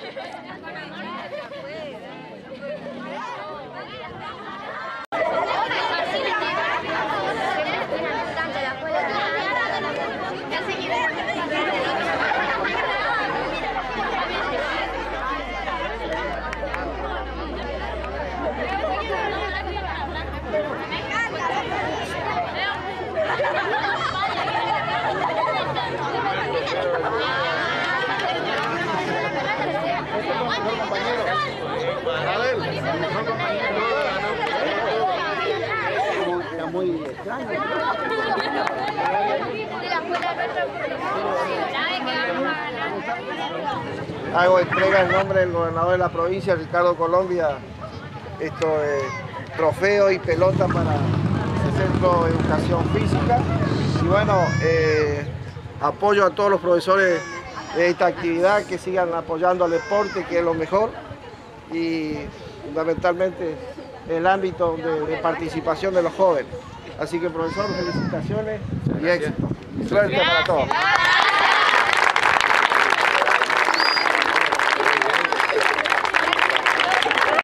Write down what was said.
Muy extraño. Hago entrega en nombre del gobernador de la provincia, Ricardo Colombia, trofeo y pelota para el Centro de Educación Física. Y bueno, apoyo a todos los profesores de esta actividad, que sigan apoyando al deporte, que es lo mejor, y fundamentalmente el ámbito de participación de los jóvenes. Así que, profesor, felicitaciones y éxito. Suerte para todos.